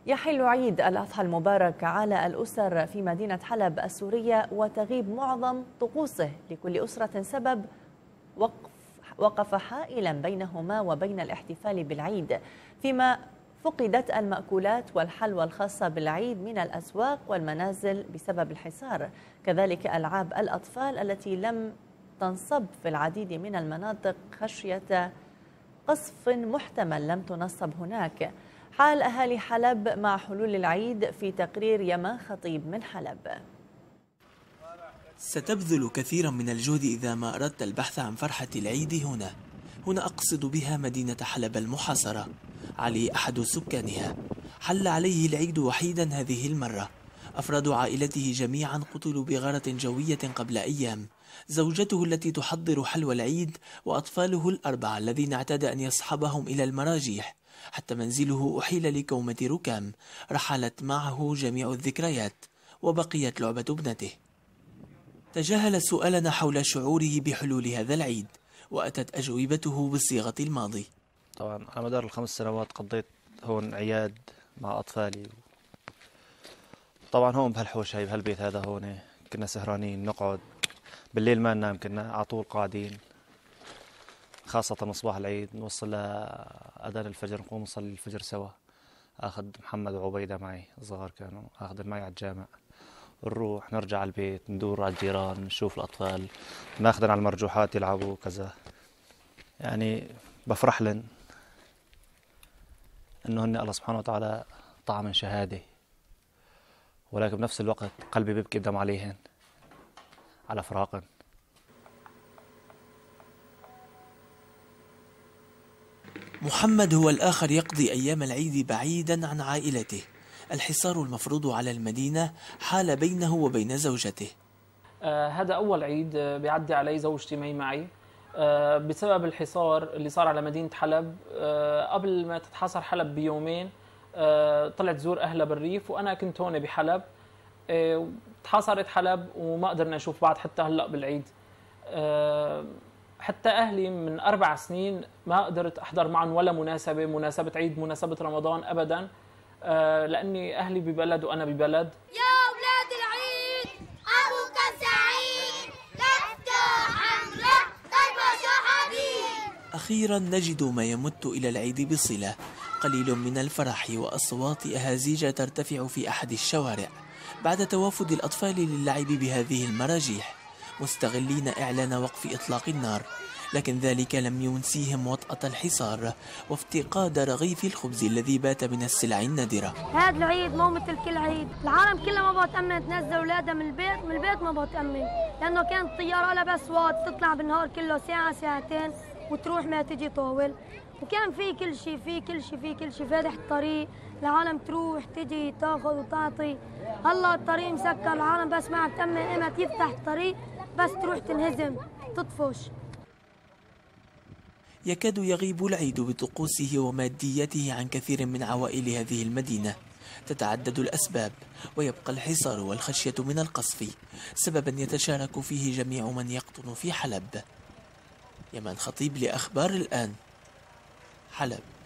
يحل عيد الأضحى المبارك على الأسر في مدينة حلب السورية، وتغيب معظم طقوسه لكل أسرة سبب وقف حائلا بينهما وبين الاحتفال بالعيد، فيما فقدت المأكولات والحلوى الخاصة بالعيد من الأسواق والمنازل بسبب الحصار، كذلك ألعاب الأطفال التي لم تنصب في العديد من المناطق خشية قصف محتمل لم تنصب هناك. حال أهالي حلب مع حلول العيد في تقرير يمان خطيب من حلب. ستبذل كثيرا من الجهد إذا ما أردت البحث عن فرحة العيد هنا أقصد بها مدينة حلب المحاصرة. علي أحد سكانها، حل عليه العيد وحيدا هذه المرة. أفراد عائلته جميعا قتلوا بغارة جوية قبل أيام، زوجته التي تحضر حلوى العيد وأطفاله الأربعة الذين اعتاد أن يصحبهم إلى المراجيح، حتى منزله أحيل لكومة ركام. رحلت معه جميع الذكريات وبقيت لعبة ابنته. تجاهل سؤالنا حول شعوره بحلول هذا العيد، وأتت أجوبته بصيغة الماضي. طبعا على مدار ال5 سنوات قضيت هون عياد مع أطفالي. طبعا هون بهالحوش هاي بهالبيت هذا هون كنا سهرانين، نقعد بالليل ما ننام، كنا على طول قاعدين، خاصة صباح العيد نوصل لأذان الفجر، نقوم نصلي الفجر سوا. أخذ محمد وعبيدة معي صغار كانوا، أخذ معي على الجامع، نروح نرجع على البيت، ندور على الجيران، نشوف الأطفال، ناخذن على المرجوحات يلعبوا كذا. يعني بفرح لن إنه هن الله سبحانه وتعالى طعم من شهادة، ولكن بنفس الوقت قلبي بيبكي بدم عليهن على فراقن. محمد هو الآخر يقضي أيام العيد بعيدا عن عائلته. الحصار المفروض على المدينة حال بينه وبين زوجته. هذا أول عيد بيعدي علي زوجتي معي بسبب الحصار اللي صار على مدينة حلب. قبل ما تتحاصر حلب بيومين طلعت زور أهلها بالريف، وأنا كنت هون بحلب. تحاصرت حلب وما قدرنا نشوف بعض حتى هلأ بالعيد. حتى أهلي من 4 سنين ما قدرت أحضر معهم ولا مناسبة عيد، مناسبة رمضان أبدا، لأني أهلي ببلد وأنا ببلد. يا أولاد العيد أبوك سعيد، مفتوح عمرك طيب شحديد. أخيرا نجد ما يمت إلى العيد بصلة، قليل من الفرح وأصوات أهازيج ترتفع في أحد الشوارع بعد توافد الأطفال للعب بهذه المراجيح، مستغلين إعلان وقف إطلاق النار، لكن ذلك لم ينسيهم وطأة الحصار وافتقاد رغيف الخبز الذي بات من السلع النادرة. هذا العيد مو مثل كل عيد، العالم كلها ما بتأمن تنزل أولادها من البيت ما بتأمن، لأنه كانت الطيارة لا بس وقت تطلع بالنهار كله ساعة ساعتين وتروح ما تجي طول، وكان في كل شيء فاتح الطريق، العالم تروح تجي تاخذ وتعطي. هلا الطريق مسكر، العالم بس ما عم تأمن إمتى يفتح الطريق، بس تروح تنهزم تطفش. يكاد يغيب العيد بطقوسه وماديته عن كثير من عوائل هذه المدينة. تتعدد الأسباب، ويبقى الحصار والخشية من القصف سببا يتشارك فيه جميع من يقطن في حلب. يمان خطيب لأخبار الآن، حلب.